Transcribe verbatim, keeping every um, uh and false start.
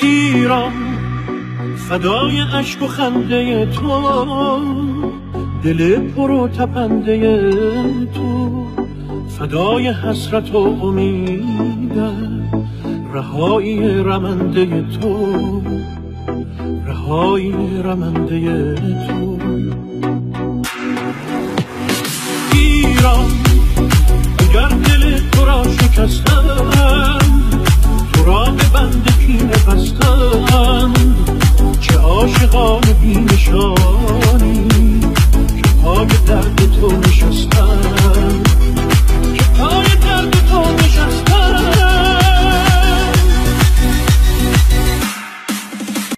ایران فدای اشک و خنده تو، دل پر و تپنده تو، فدای حسرت و امیدم، رهایی رمنده تو، رهایی رمنده تو. ایران اگر دل تو را شکستم،